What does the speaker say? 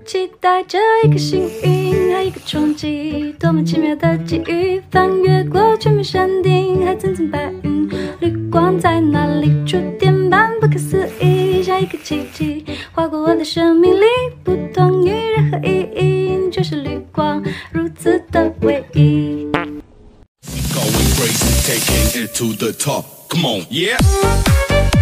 期待着一个幸运和一个冲击，多么奇妙的际遇，翻越过全面山顶，还层层白云，绿光在哪里触电般不可思议，像一个奇迹划过我的生命里，不同于任何意义，你就是绿光，如此的唯一。 Going crazy, taking it to the top. Come on, yeah.